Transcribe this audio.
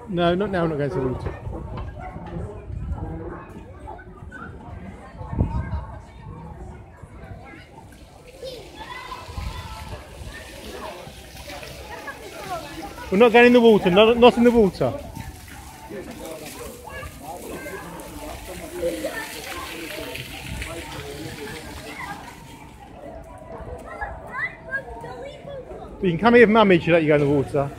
No, not now, not going to the water. We're not going in the water, not in the water. But you can come here with Mummy to let you go in the water.